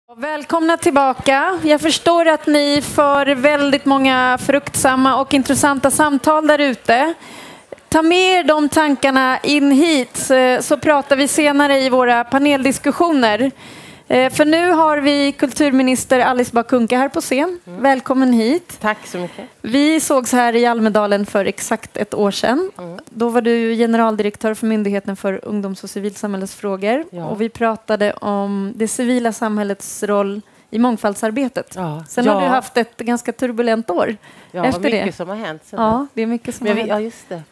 Välkomna tillbaka. Jag förstår att ni för väldigt många fruktsamma och intressanta samtal där ute. Ta med er de tankarna in hit så pratar vi senare i våra paneldiskussioner. För nu har vi kulturminister Alice Bah Kuhnke här på scen. Välkommen hit. Tack så mycket. Vi sågs här i Almedalen för exakt ett år sedan. Då var du generaldirektör för Myndigheten för ungdoms- och civilsamhällesfrågor. Ja. Och vi pratade om det civila samhällets roll i mångfaldsarbetet. Ja. Sen har du haft ett ganska turbulent år efter det. Mycket som har hänt. Ja, det är mycket som har hänt. Ja, just det.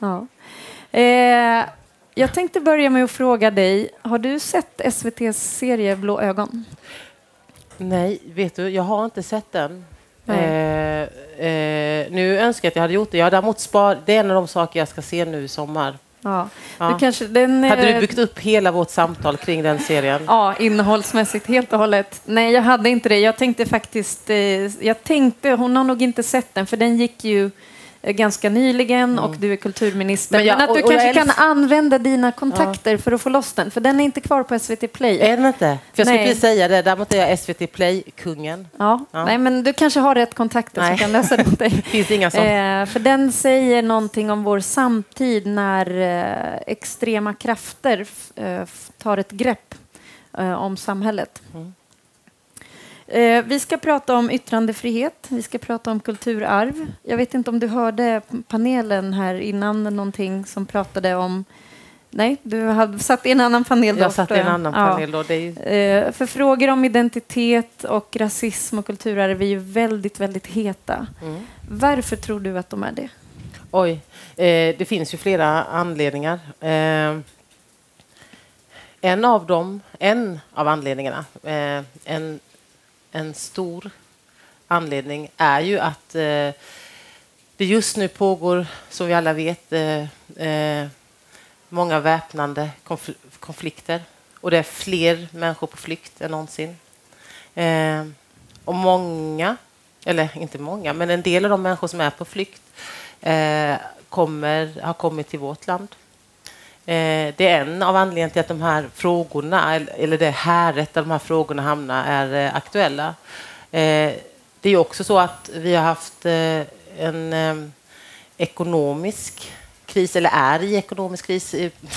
Ja. Jag tänkte börja med att fråga dig, har du sett SVT:s serie Blå ögon? Nej, vet du, jag har inte sett den. Nu önskar jag att jag hade gjort det. Jag har däremot det är en av de saker jag ska se nu i sommar. Ja. Ja. Hade du byggt upp hela vårt samtal kring den serien? Ja, innehållsmässigt helt och hållet. Nej, jag hade inte det. Jag tänkte faktiskt, hon har nog inte sett den, för den gick ju ganska nyligen och du är kulturminister. Men att du kanske kan använda dina kontakter för att få loss den, för den är inte kvar på SVT Play. Är den inte? För jag skulle precis säga det, däremot är jag SVT Play-kungen. Ja. Nej, men du kanske har rätt kontakter som kan lösa det åt dig. Finns inga sådana. För den säger någonting om vår samtid när extrema krafter tar ett grepp om samhället. Vi ska prata om yttrandefrihet, vi ska prata om kulturarv. Jag vet inte om du hörde panelen här innan, någonting som pratade om... Nej, du hade satt i en annan panel då. Jag satt i en annan panel då. För frågor om identitet och rasism och kulturarv är ju väldigt, väldigt heta. Varför tror du att de är det? Det finns ju flera anledningar. En av anledningarna, en stor anledning är ju att det just nu pågår, som vi alla vet, många väpnande konflikter. Och det är fler människor på flykt än någonsin. Och många, eller inte många, men en del av de människor som är på flykt har kommit till vårt land. Det är en av anledningarna till att de här frågorna, eller det häret där de här frågorna hamnar, är aktuella. Det är också så att vi har haft en ekonomisk kris, eller är i ekonomisk kris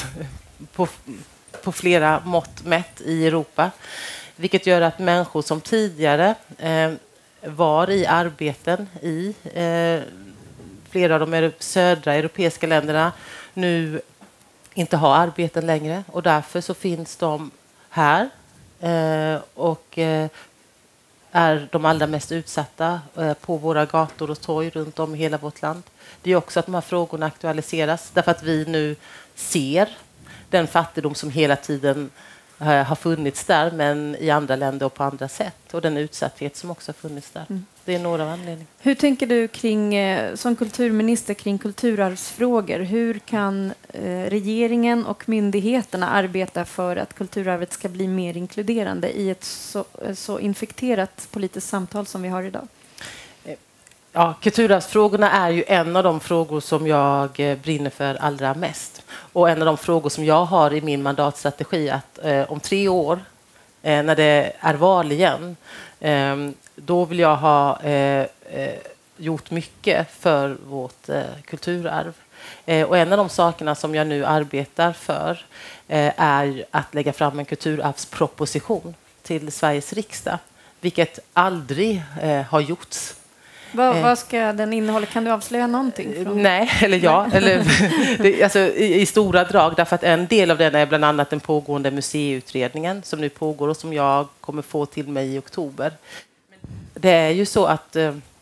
på flera mått mätt i Europa. Vilket gör att människor som tidigare var i arbeten i flera av de södra europeiska länderna nu inte har arbeten längre, och därför så finns de här och är de allra mest utsatta på våra gator och torg runt om i hela vårt land. Det är också att de här frågorna aktualiseras därför att vi nu ser den fattigdom som hela tiden har funnits där, men i andra länder och på andra sätt, och den utsatthet som också har funnits där. Det är några av anledningarna. Hur tänker du som kulturminister kring kulturarvsfrågor? Hur kan regeringen och myndigheterna arbeta för att kulturarvet ska bli mer inkluderande i ett så infekterat politiskt samtal som vi har idag? Ja, kulturarvsfrågorna är ju en av de frågor som jag brinner för allra mest. Och en av de frågor som jag har i min mandatstrategi, att om 3 år, när det är val igen, då vill jag ha gjort mycket för vårt kulturarv. Och en av de sakerna som jag nu arbetar för är att lägga fram en kulturarvsproposition till Sveriges riksdag, vilket aldrig har gjorts. Vad ska den innehålla? Kan du avslöja någonting? Nej, eller ja. Alltså, i stora drag, därför att en del av den är bland annat den pågående museiutredningen som nu pågår och som jag kommer få till mig i oktober. Det är ju så att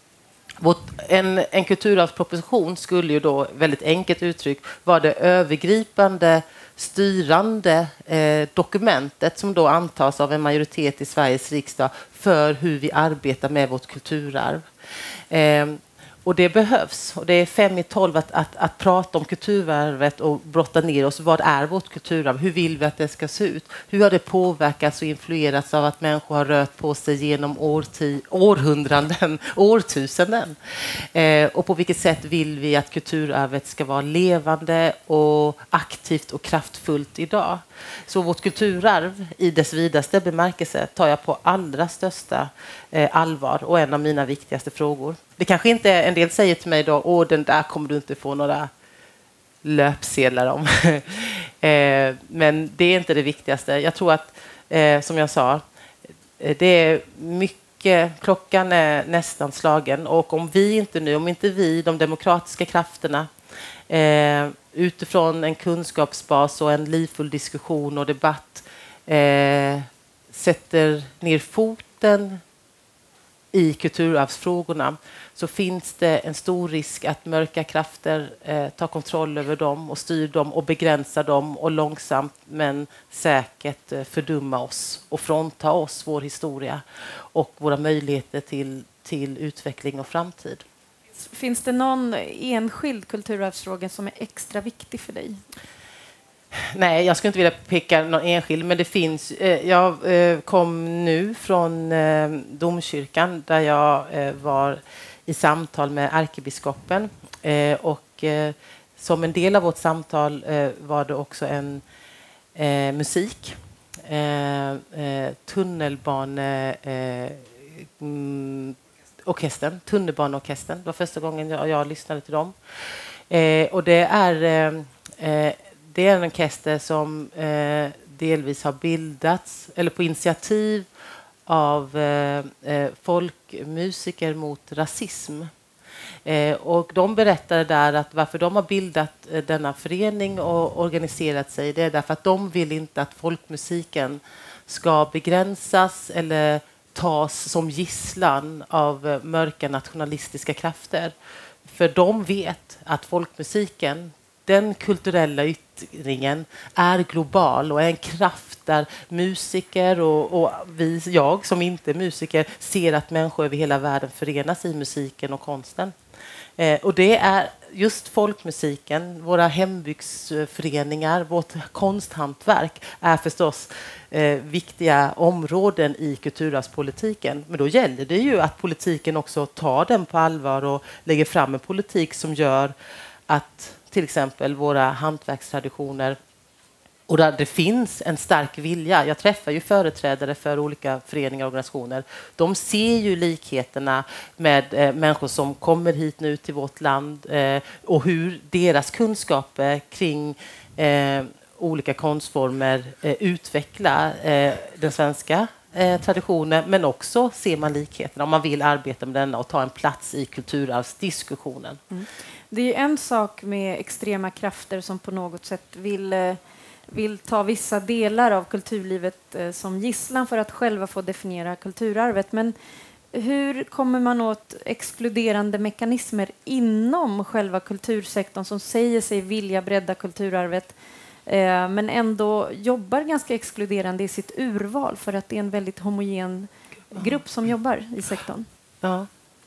en kulturarvsproposition skulle ju då, väldigt enkelt uttryckt, vara det övergripande styrande dokumentet som då antas av en majoritet i Sveriges riksdag för hur vi arbetar med vårt kulturarv. Och det behövs. Och det är 5 i 12 att prata om kulturarvet och brotta ner oss. Vad är vårt kulturarv? Hur vill vi att det ska se ut? Hur har det påverkats och influerats av att människor har rört på sig genom århundraden, årtusenden? Och på vilket sätt vill vi att kulturarvet ska vara levande och aktivt och kraftfullt idag? Så vårt kulturarv i dess vidaste bemärkelse tar jag på allra största allvar och en av mina viktigaste frågor. Det kanske inte är, en del säger till mig då, den där kommer du inte få några löpsedlar om. Men det är inte det viktigaste. Jag tror att, som jag sa, det är mycket, klockan är nästan slagen, och om inte vi, de demokratiska krafterna, utifrån en kunskapsbas och en livfull diskussion och debatt sätter ner foten i kulturarvsfrågorna, så finns det en stor risk att mörka krafter tar kontroll över dem och styr dem och begränsar dem och långsamt men säkert fördumma oss och frånta oss vår historia och våra möjligheter till utveckling och framtid. Finns det någon enskild kulturarvsfråga som är extra viktig för dig? Nej, jag skulle inte vilja peka någon enskild, men det finns. Jag kom nu från domkyrkan där jag var i samtal med ärkebiskopen, och som en del av vårt samtal var det också en musik, tunnelbaneorkestern. Det var första gången jag lyssnade till dem. Och det är en orkester som delvis har bildats eller på initiativ av folkmusiker mot rasism. Och de berättade där att varför de har bildat denna förening och organiserat sig, det är därför att de vill inte att folkmusiken ska begränsas eller tas som gisslan av mörka nationalistiska krafter. För de vet att folkmusiken, den kulturella yttringen, är global och är en kraft där musiker och jag som inte är musiker ser att människor över hela världen förenas i musiken och konsten. Och det är just folkmusiken, våra hembygdsföreningar, vårt konsthantverk är förstås viktiga områden i kulturarvspolitiken. Men då gäller det ju att politiken också tar den på allvar och lägger fram en politik som gör att till exempel våra hantverkstraditioner, och där det finns en stark vilja. Jag träffar ju företrädare för olika föreningar och organisationer. De ser ju likheterna med människor som kommer hit nu till vårt land och hur deras kunskaper kring olika konstformer utvecklar den svenska traditionen, men också ser man likheterna om man vill arbeta med denna och ta en plats i kulturarvsdiskussionen. Mm. Det är en sak med extrema krafter som på något sätt vill ta vissa delar av kulturlivet som gisslan för att själva få definiera kulturarvet. Men hur kommer man åt exkluderande mekanismer inom själva kultursektorn som säger sig vilja bredda kulturarvet men ändå jobbar ganska exkluderande i sitt urval för att det är en väldigt homogen grupp som jobbar i sektorn? Ja.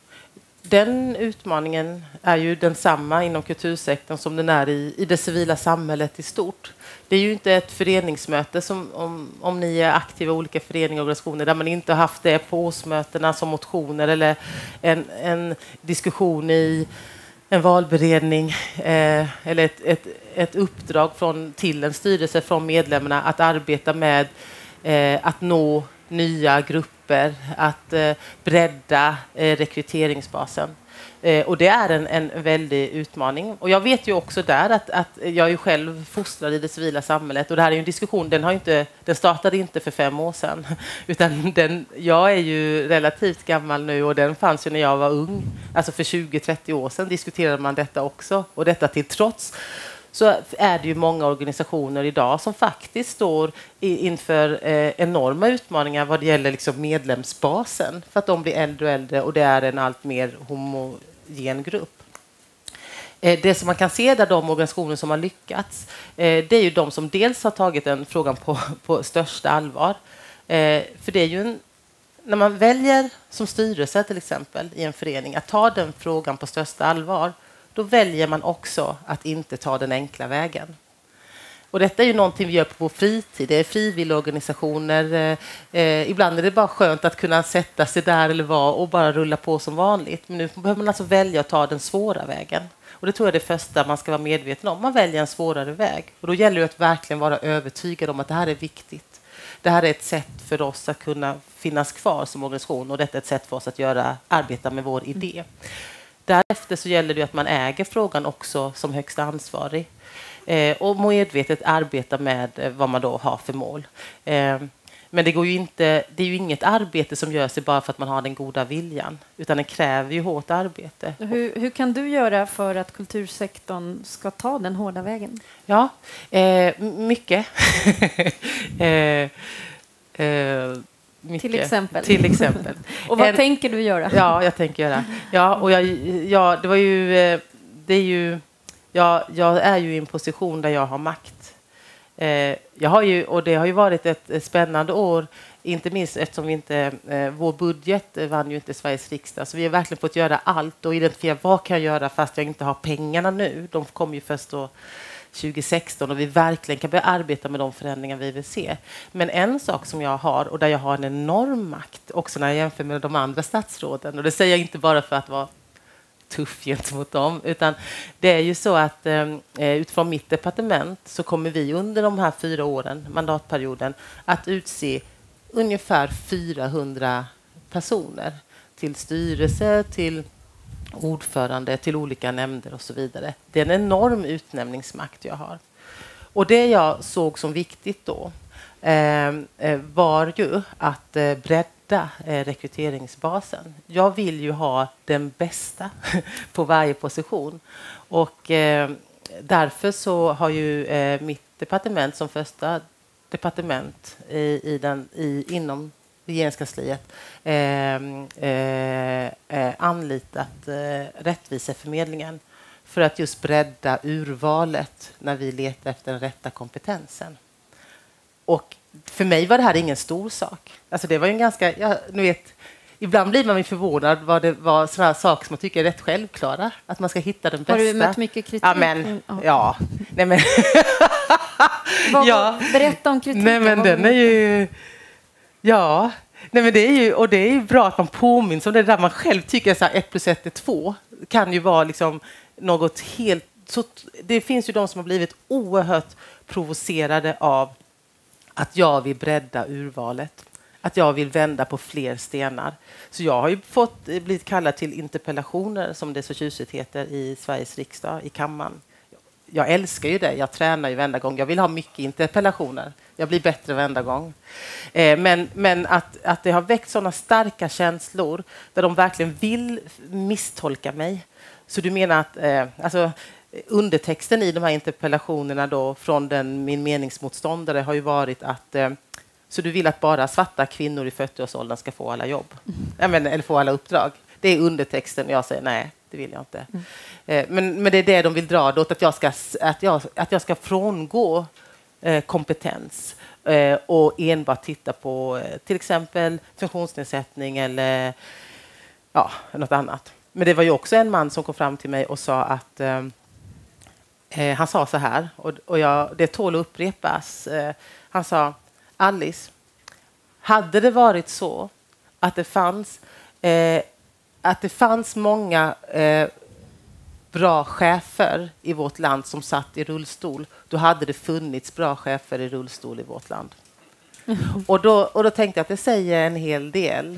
Den utmaningen är ju densamma inom kultursektorn som den är i det civila samhället i stort. Det är ju inte ett föreningsmöte som om ni är aktiva i olika föreningar och organisationer där man inte har haft det på årsmötena som motioner eller en diskussion i en valberedning eller ett uppdrag till en styrelse från medlemmarna att arbeta med att nå nya grupper, att bredda rekryteringsbasen. Och det är en väldig utmaning. Och jag vet ju också där att jag är ju själv fostrad i det civila samhället, och det här är ju en diskussion, den startade inte för 5 år sedan, utan jag är ju relativt gammal nu, och den fanns ju när jag var ung. Alltså för 20-30 år sedan diskuterade man detta också, och detta till trots så är det ju många organisationer idag som faktiskt står inför enorma utmaningar vad det gäller liksom medlemsbasen, för att de blir äldre och äldre och det är en allt mer homogen grupp. Det som man kan se där de organisationer som har lyckats, det är ju de som dels har tagit den frågan på största allvar. För det är ju när man väljer som styrelse till exempel i en förening att ta den frågan på största allvar, då väljer man också att inte ta den enkla vägen. Och detta är ju någonting vi gör på vår fritid. Det är frivilligorganisationer. Ibland är det bara skönt att kunna sätta sig där eller vara och bara rulla på som vanligt. Men nu behöver man alltså välja att ta den svåra vägen. Och det tror jag är det första man ska vara medveten om. Man väljer en svårare väg. Och då gäller det att verkligen vara övertygad om att det här är viktigt. Det här är ett sätt för oss att kunna finnas kvar som organisation. Och detta är ett sätt för oss att arbeta med vår idé. Därefter så gäller det att man äger frågan också som högsta ansvarig. Och medvetet arbeta med vad man då har för mål. Men det är ju inget arbete som gör sig bara för att man har den goda viljan, utan det kräver ju hårt arbete. Hur kan du göra för att kultursektorn ska ta den hårda vägen? Ja, mycket. Till exempel. Till exempel. Och vad tänker du göra? Ja, jag tänker göra. Ja, och jag är ju i en position där jag har makt. Och det har ju varit ett spännande år, inte minst eftersom vår budget vann ju inte Sveriges riksdag. Så vi har verkligen fått göra allt och identifiera vad kan jag göra fast jag inte har pengarna nu. De kommer ju först då 2016 och vi verkligen kan börja arbeta med de förändringar vi vill se. Men en sak som jag har och där jag har en enorm makt också när jag jämför med de andra statsråden, och det säger jag inte bara för att vara tuff gentemot dem, utan det är ju så att utifrån mitt departement så kommer vi under de här 4 åren, mandatperioden, att utse ungefär 400 personer till styrelse, till ordförande, till olika nämnder och så vidare. Det är en enorm utnämningsmakt jag har. Och det jag såg som viktigt då var ju att bredda rekryteringsbasen. Jag vill ju ha den bästa på varje position. Och därför så har ju mitt departement som första departement inom regeringskansliet anlitat Rättviseförmedlingen för att just bredda urvalet när vi letar efter den rätta kompetensen. Och för mig var det här ingen stor sak. Alltså det var ju en ganska, ibland blir man ju förvånad vad det var sådana saker som man tycker är rätt självklara. Att man ska hitta den bästa. Har du mött mycket kritik? Ja. Nej, men berätta om kritiken. Nej, men den är ju... Ja. Nej, men det är ju bra att man påminns om det där man själv tycker så här 1 + 1 är 2. Kan ju vara liksom något helt... Så det finns ju de som har blivit oerhört provocerade av att jag vill bredda urvalet. Att jag vill vända på fler stenar. Så jag har ju blivit kallad till interpellationer, som det så tjusigt heter, i Sveriges riksdag, i kammaren. Jag älskar ju det. Jag tränar ju varenda gång. Jag vill ha mycket interpellationer. Jag blir bättre varenda gång. Men att det har väckt sådana starka känslor där de verkligen vill misstolka mig. Så du menar att... undertexten i de här interpellationerna då från min meningsmotståndare har ju varit att så du vill att bara svarta kvinnor i 40-årsåldern ska få alla jobb eller få alla uppdrag. Det är undertexten och jag säger nej, det vill jag inte. Men det är det de vill dra då, att jag ska frångå kompetens och enbart titta på till exempel funktionsnedsättning eller något annat. Men det var ju också en man som kom fram till mig och sa att han sa så här, och det tål att upprepas. Han sa: Alice, hade det varit så att det fanns många bra chefer i vårt land som satt i rullstol, då hade det funnits bra chefer i rullstol i vårt land. Och då tänkte jag att det säger en hel del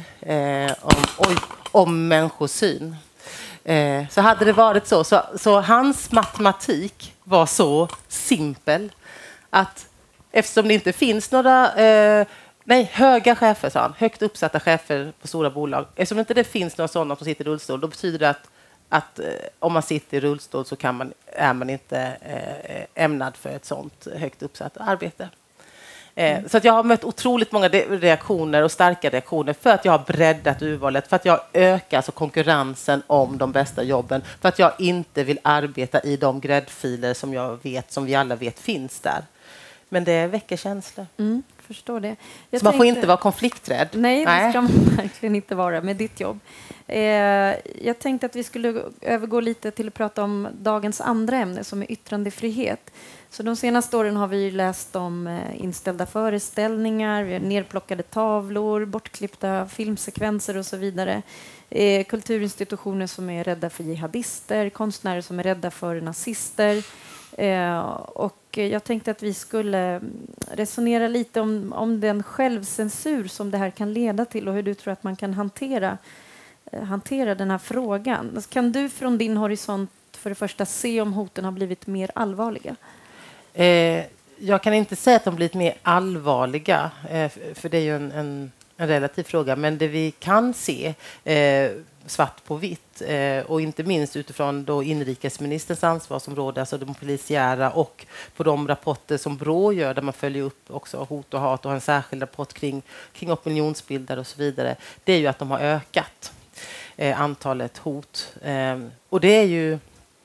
om människosyn. Så hade det varit så hans matematik var så simpel att eftersom det inte finns några höga chefer, sa han, högt uppsatta chefer på stora bolag, eftersom inte det finns några sådana som sitter i rullstol, då betyder det att om man sitter i rullstol så är man inte ämnad för ett sådant högt uppsatt arbete. Så att jag har mött otroligt många reaktioner och starka reaktioner för att jag har breddat urvalet, för att jag ökar alltså konkurrensen om de bästa jobben, för att jag inte vill arbeta i de gräddfiler som vi alla vet finns där. Men det väcker känslor. förstår det. Så man får inte vara konflikträdd? Nej, det ska man verkligen inte vara med ditt jobb. Jag tänkte att vi skulle övergå lite till att prata om dagens andra ämne som är yttrandefrihet. Så de senaste åren har vi läst om inställda föreställningar, vi har nerplockade tavlor, bortklippta filmsekvenser och så vidare. Kulturinstitutioner som är rädda för jihadister, konstnärer som är rädda för nazister. Och jag tänkte att vi skulle resonera lite om den självcensur som det här kan leda till och hur du tror att man kan hantera den här frågan. Kan du från din horisont för det första se om hoten har blivit mer allvarliga? Jag kan inte säga att de blivit mer allvarliga, för det är ju en relativ fråga. Men det vi kan se svart på vitt, och inte minst utifrån då inrikesministerns ansvarsområde, alltså de polisiära, och på de rapporter som Brå gör där man följer upp också hot och hat och har en särskild rapport kring opinionsbildare och så vidare, det är ju att de har ökat antalet hot. Och det är ju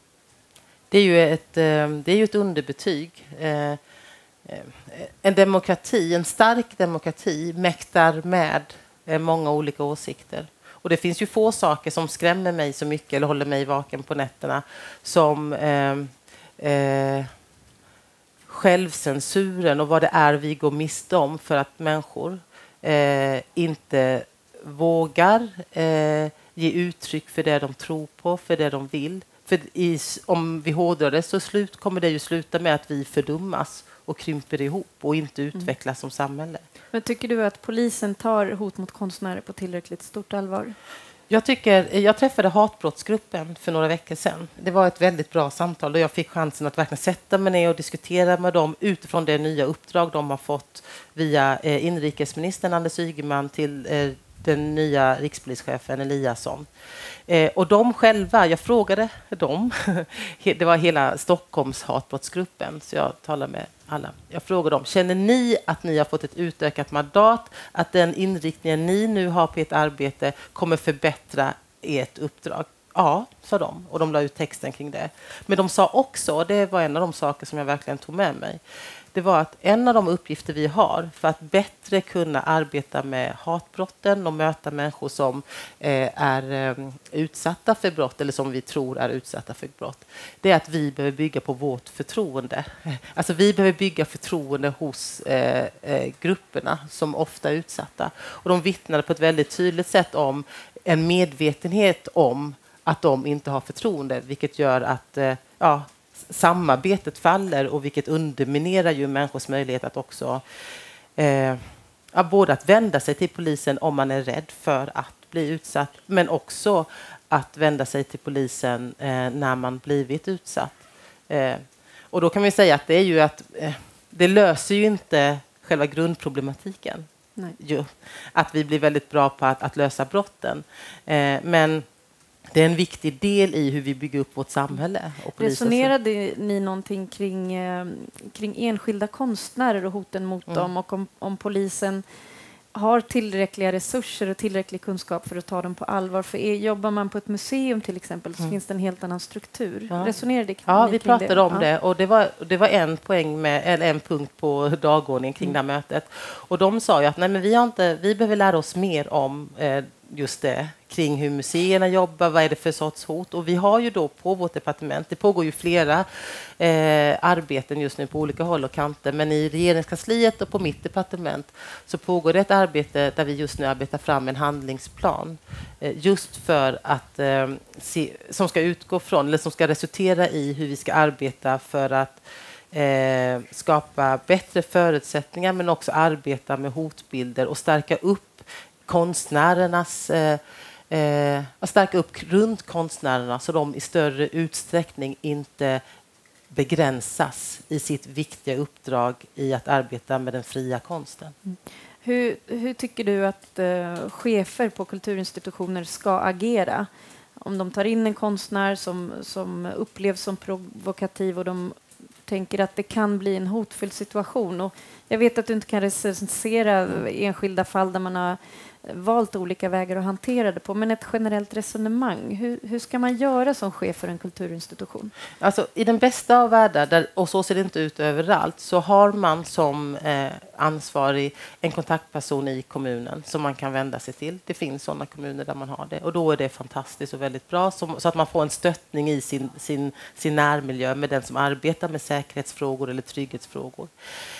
ett underbetyg. En stark demokrati mäktar med många olika åsikter. Och det finns ju få saker som skrämmer mig så mycket eller håller mig vaken på nätterna som självcensuren och vad det är vi går miste om för att människor inte vågar ge uttryck för det de tror på, för det de vill. För om vi hårdrar det så kommer det ju sluta med att vi fördummas och krymper ihop och inte utvecklas som samhälle. Men tycker du att polisen tar hot mot konstnärer på tillräckligt stort allvar? Jag träffade hatbrottsgruppen för några veckor sedan. Det var ett väldigt bra samtal och jag fick chansen att verkligen sätta mig ner och diskutera med dem utifrån det nya uppdrag de har fått via inrikesministern Anders Ygeman till den nya rikspolischefen Eliasson. Och de själva, jag frågade dem, det var hela Stockholms hatbrottsgruppen, så jag talade med alla. Jag frågade dem, känner ni att ni har fått ett utökat mandat, att den inriktningen ni nu har på ert arbete kommer förbättra ert uppdrag? Ja, sa de, och de la ut texten kring det. Men de sa också, och det var en av de saker som jag verkligen tog med mig, det var att en av de uppgifter vi har för att bättre kunna arbeta med hatbrotten och möta människor som är utsatta för brott eller som vi tror är utsatta för brott, det är att vi behöver bygga på vårt förtroende. Alltså vi behöver bygga förtroende hos grupperna som ofta är utsatta. Och de vittnade på ett väldigt tydligt sätt om en medvetenhet om att de inte har förtroende, vilket gör att samarbetet faller och vilket underminerar ju människors möjlighet att också både att vända sig till polisen om man är rädd för att bli utsatt, men också att vända sig till polisen när man blivit utsatt. Och då kan vi säga att det är ju att det löser ju inte själva grundproblematiken. Nej. Ju, att vi blir väldigt bra på att lösa brotten. Men det är en viktig del i hur vi bygger upp vårt samhälle. Resonerade ni någonting kring enskilda konstnärer och hoten mot dem, och om polisen har tillräckliga resurser och tillräcklig kunskap för att ta dem på allvar? För jobbar man på ett museum till exempel så finns det en helt annan struktur. Ja. Resonerade vi pratade om det, och det var en punkt på dagordningen kring det här mötet. Och de sa ju att nej, men vi behöver lära oss mer om just det, kring hur museerna jobbar, vad är det för sorts hot. Och vi har ju då på vårt departement, det pågår ju flera arbeten just nu på olika håll och kanter, men i regeringskansliet och på mitt departement så pågår det ett arbete där vi just nu arbetar fram en handlingsplan just för att som ska utgå från, eller som ska resultera i hur vi ska arbeta för att skapa bättre förutsättningar, men också arbeta med hotbilder och stärka upp konstnärernas att stärka upp runt konstnärerna så de i större utsträckning inte begränsas i sitt viktiga uppdrag i att arbeta med den fria konsten. Hur tycker du att chefer på kulturinstitutioner ska agera om de tar in en konstnär som upplevs som provokativ och de tänker att det kan bli en hotfull situation? Och jag vet att du inte kan recensera enskilda fall där man har valt olika vägar att hantera det på. Men ett generellt resonemang, hur ska man göra som chef för en kulturinstitution? Alltså, i den bästa av världar, och så ser det inte ut överallt, så har man som ansvarig en kontaktperson i kommunen som man kan vända sig till. Det finns sådana kommuner där man har det, och då är det fantastiskt och väldigt bra, så att man får en stöttning i sin närmiljö med den som arbetar med säkerhetsfrågor eller trygghetsfrågor.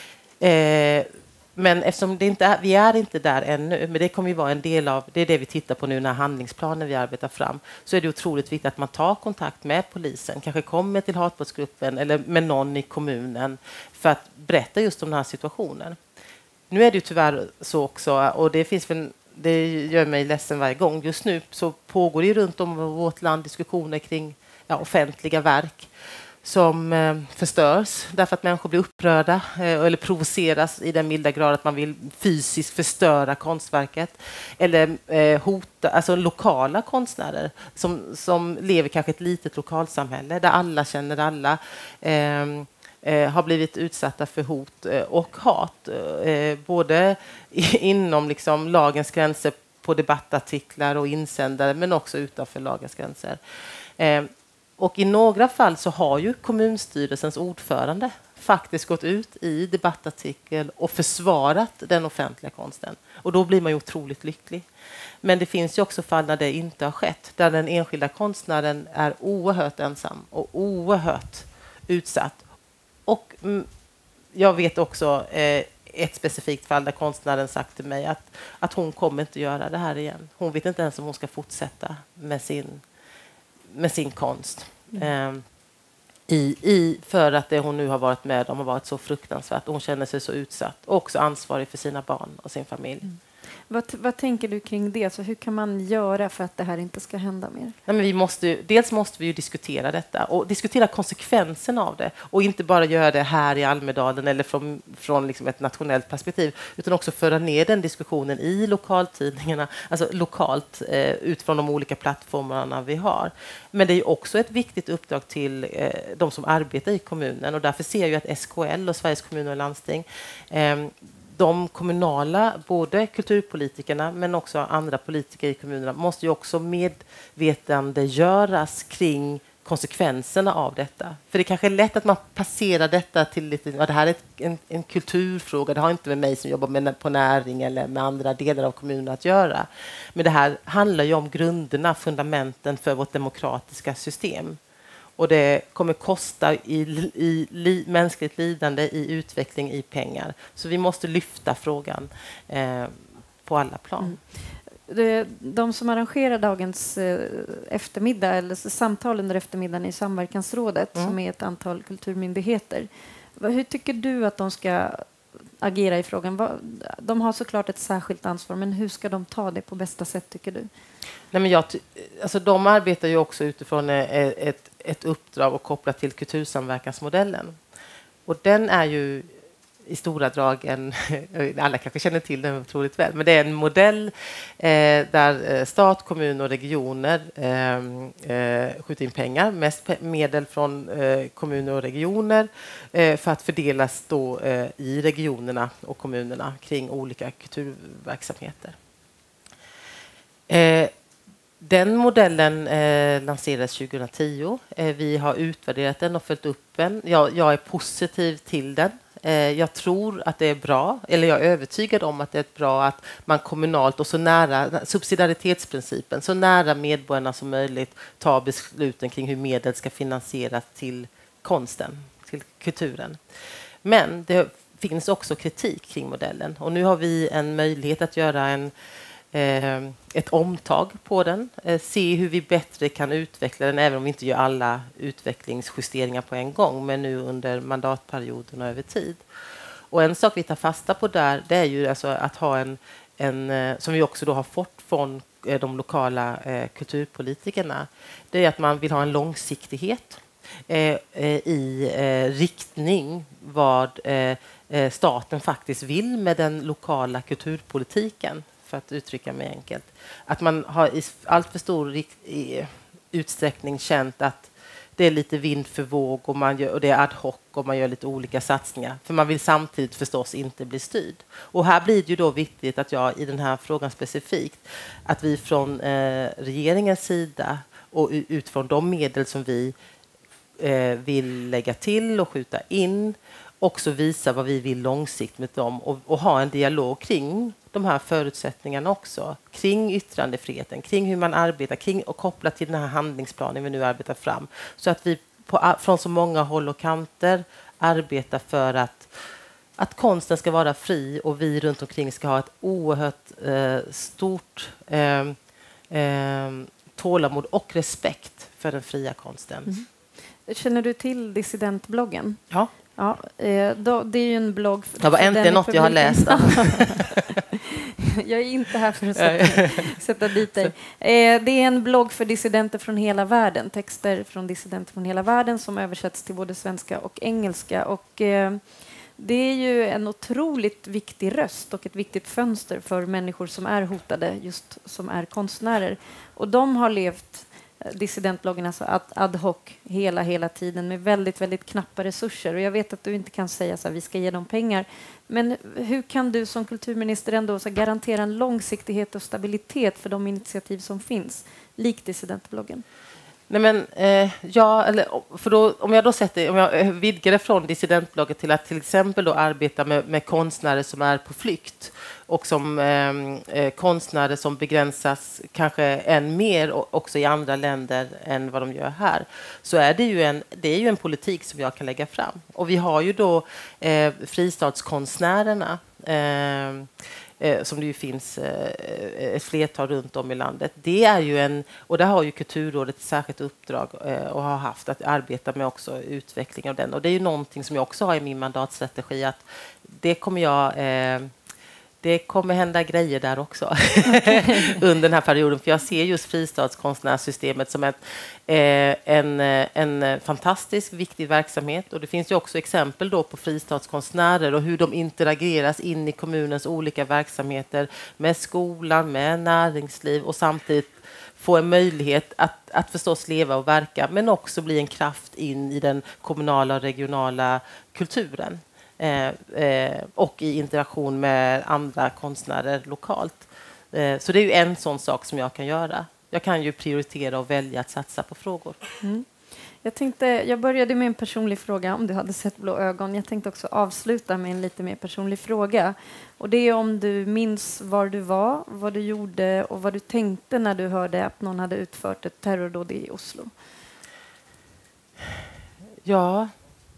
Men eftersom vi är inte där ännu, men det kommer ju vara en del av, det är det vi tittar på nu när handlingsplanen vi arbetar fram, så är det otroligt viktigt att man tar kontakt med polisen, kanske kommer till hatbrottsgruppen eller med någon i kommunen för att berätta just om den här situationen. Nu är det ju tyvärr så också, och det gör mig ledsen varje gång. Just nu så pågår det runt om i vårt land diskussioner kring offentliga verk som förstörs därför att människor blir upprörda eller provoceras i den milda grad att man vill fysiskt förstöra konstverket eller hota, alltså lokala konstnärer som lever kanske i ett litet lokalsamhälle där alla känner alla, har blivit utsatta för hot och hat, både inom liksom lagens gränser på debattartiklar och insändare, men också utanför lagens gränser. Och i några fall så har ju kommunstyrelsens ordförande faktiskt gått ut i debattartikel och försvarat den offentliga konsten. Och då blir man ju otroligt lycklig. Men det finns ju också fall där det inte har skett, där den enskilda konstnären är oerhört ensam och oerhört utsatt. Och jag vet också ett specifikt fall där konstnären sagt till mig att hon kommer inte göra det här igen. Hon vet inte ens om hon ska fortsätta med sin konst. För att det hon nu har varit med om har varit så fruktansvärt. Hon känner sig så utsatt och också ansvarig för sina barn och sin familj. Vad tänker du kring det? Så hur kan man göra för att det här inte ska hända mer? Nej, men dels måste vi ju diskutera detta och diskutera konsekvenserna av det, och inte bara göra det här i Almedalen eller från liksom ett nationellt perspektiv, utan också föra ner den diskussionen i lokaltidningarna, alltså lokalt utifrån de olika plattformarna vi har. Men det är ju också ett viktigt uppdrag till de som arbetar i kommunen, och därför ser jag ju att SKL och Sveriges kommuner och landsting, de kommunala, både kulturpolitikerna men också andra politiker i kommunerna, måste ju också medvetandegöras kring konsekvenserna av detta. För det kanske är lätt att man passerar detta till lite, det här är en kulturfråga, det har inte med mig som jobbar på näring eller med andra delar av kommunen att göra. Men det här handlar ju om grunderna, fundamenten för vårt demokratiska system. Och det kommer kosta i mänskligt lidande, i utveckling, i pengar. Så vi måste lyfta frågan på alla plan. De som arrangerar dagens eftermiddag eller samtal under eftermiddagen i Samverkansrådet, som är ett antal kulturmyndigheter. Hur tycker du att de ska agera i frågan? De har såklart ett särskilt ansvar, men hur ska de ta det på bästa sätt, tycker du? Nej, men alltså de arbetar ju också utifrån ett uppdrag och kopplat till kultursamverkansmodellen. Och den är ju i stora drag alla kanske känner till den otroligt väl, men det är en modell där stat, kommun och regioner skjuter in pengar, mest medel från kommuner och regioner för att fördelas då i regionerna och kommunerna kring olika kulturverksamheter. Den modellen lanserades 2010. Vi har utvärderat den och följt upp den. Jag är positiv till den. Jag tror att det är bra, eller jag är övertygad om att det är bra att man kommunalt och så nära subsidiaritetsprincipen, så nära medborgarna som möjligt tar besluten kring hur medel ska finansieras till konsten, till kulturen. Men det finns också kritik kring modellen, och nu har vi en möjlighet att göra ett omtag på den, se hur vi bättre kan utveckla den, även om vi inte gör alla utvecklingsjusteringar på en gång, men nu under mandatperioden och över tid. Och en sak vi tar fasta på där, det är ju alltså att ha en som vi också då har fått från de lokala kulturpolitikerna, det är att man vill ha en långsiktighet i riktning vad staten faktiskt vill med den lokala kulturpolitiken, för att uttrycka mig enkelt. Att man har i allt för stor utsträckning känt att det är lite vind för våg och det är ad hoc och man gör lite olika satsningar. För man vill samtidigt förstås inte bli styrd. Och här blir det ju då viktigt att jag i den här frågan specifikt, att vi från regeringens sida och utifrån de medel som vi vill lägga till och skjuta in, också visa vad vi vill långsiktigt med dem och ha en dialog kring de här förutsättningarna också, kring yttrandefriheten, kring hur man arbetar, kring och kopplat till den här handlingsplanen vi nu arbetar fram, så att vi från så många håll och kanter arbetar för att konsten ska vara fri och vi runt omkring ska ha ett oerhört stort tålamod och respekt för den fria konsten. Mm. Känner du till dissidentbloggen? Ja. Ja, det är ju en blogg. Det var inte något jag har läst. Jag är inte här för att sätta dit dig. Det är en blogg för dissidenter från hela världen. Texter från dissidenter från hela världen som översätts till både svenska och engelska. Och det är ju en otroligt viktig röst och ett viktigt fönster för människor som är hotade, just som är konstnärer. Och de har levt dissidentbloggen alltså ad hoc hela tiden med väldigt, väldigt knappa resurser. Och jag vet att du inte kan säga så här, vi ska ge dem pengar. Men hur kan du som kulturminister ändå så garantera en långsiktighet och stabilitet för de initiativ som finns, likt dissidentbloggen? Nej, men om jag vidgar det från dissidentbloggen till att till exempel då arbeta med konstnärer som är på flykt och som konstnärer som begränsas kanske än mer också i andra länder än vad de gör här, så är det är ju en politik som jag kan lägga fram. Och vi har ju då fristadskonstnärerna som det ju finns ett flertal runt om i landet. Det är ju och där har ju Kulturrådet ett särskilt uppdrag och har haft att arbeta med också utveckling av den. Och det är ju någonting som jag också har i min mandatstrategi, att det kommer hända grejer där också under den här perioden. För jag ser just fristadskonstnärssystemet som en fantastisk viktig verksamhet. Och det finns ju också exempel då på fristadskonstnärer och hur de interageras in i kommunens olika verksamheter med skolan, med näringsliv och samtidigt få en möjlighet att förstås leva och verka, men också bli en kraft in i den kommunala och regionala kulturen. Och i interaktion med andra konstnärer lokalt. Så det är ju en sån sak som jag kan göra. Jag kan ju prioritera och välja att satsa på frågor. Mm. Jag började med en personlig fråga om du hade sett Blå ögon. Jag tänkte också avsluta med en lite mer personlig fråga. Och det är om du minns var du var, vad du gjorde och vad du tänkte när du hörde att någon hade utfört ett terrordåd i Oslo. Ja.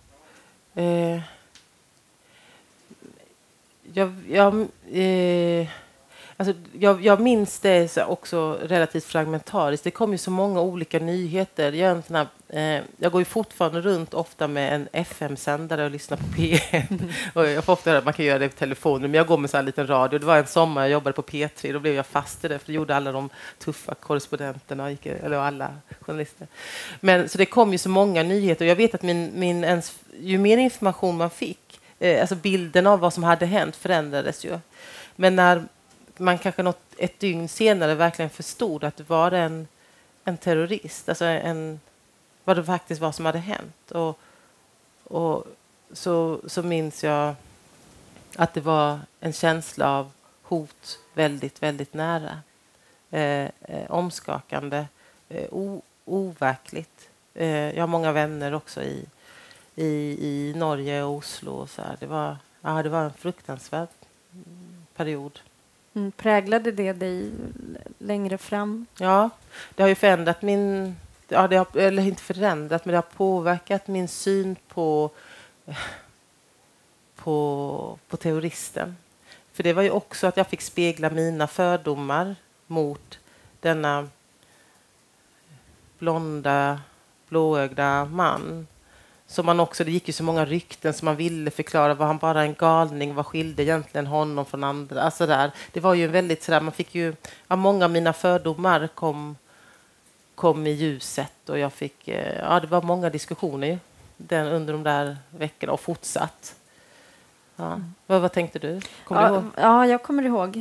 Jag minns det också relativt fragmentariskt. Det kom ju så många olika nyheter. Jag går ju fortfarande runt ofta med en FM-sändare och lyssnar på P1. Och jag får ofta höra att man kan göra det på telefonen, men jag går med så här liten radio. Det var en sommar jag jobbade på P3, då blev jag fast i det, för det gjorde alla de tuffa korrespondenterna, eller alla journalister. Men så det kom ju så många nyheter, och jag vet att ju mer information man fick, alltså bilden av vad som hade hänt förändrades ju. Men när man kanske ett dygn senare verkligen förstod att det var en terrorist, alltså vad det faktiskt var som hade hänt. Och så minns jag att det var en känsla av hot väldigt, väldigt nära. Omskakande, overkligt. Jag har många vänner också i Norge och Oslo. Och så här. Det var en fruktansvärd period. Präglade det dig längre fram? Ja, det har ju förändrat eller inte förändrat, men det har påverkat min syn på terroristen. För det var ju också att jag fick spegla mina fördomar mot denna blonda, blåögda man. Det gick ju så många rykten som man ville förklara. Var han bara en galning? Vad skilde egentligen honom från andra? Alltså det var ju väldigt sådär, man fick ju, många av mina fördomar kom i ljuset, och jag fick, det var många diskussioner under de där veckorna och fortsatt. Ja. Vad tänkte du? Kommer du ihåg? Ja, jag kommer ihåg.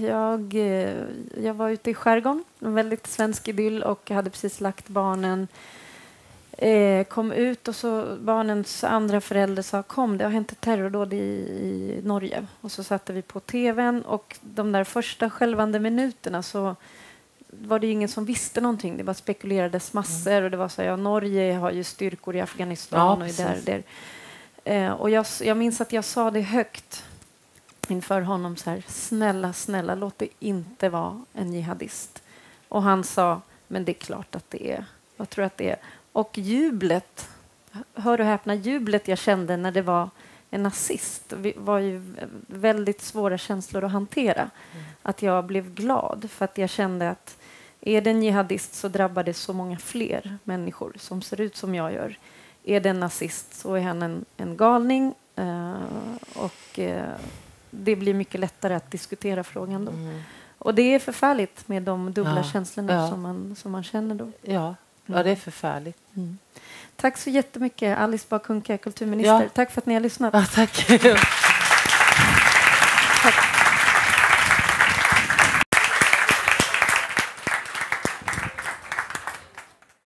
Jag var ute i skärgården, en väldigt svensk idyll, och hade precis lagt barnen kom ut och så barnens andra förälder sa kom, det har hänt ett terrordåd i Norge. Och så satte vi på tvn och de där första skälvande minuterna så var det ingen som visste någonting. Det bara spekulerades massor och det var så här, ja, Norge har ju styrkor i Afghanistan och där. Och jag minns att jag sa det högt inför honom så här, snälla, låt det inte vara en jihadist. Och han sa, men det är klart att det är. Jag tror att det är. Och jublet, hör och häpna, jublet jag kände när det var en nazist var ju väldigt svåra känslor att hantera. Att jag blev glad för att jag kände att är det en jihadist så drabbar det så många fler människor som ser ut som jag gör. Är det en nazist så är han en galning och det blir mycket lättare att diskutera frågan då. Och det är förfärligt med de dubbla känslorna som man känner då. Ja, det är förfärligt. Tack så jättemycket, Alice Bah Kuhnke, kulturminister. Tack för att ni har lyssnat. Ja, tack.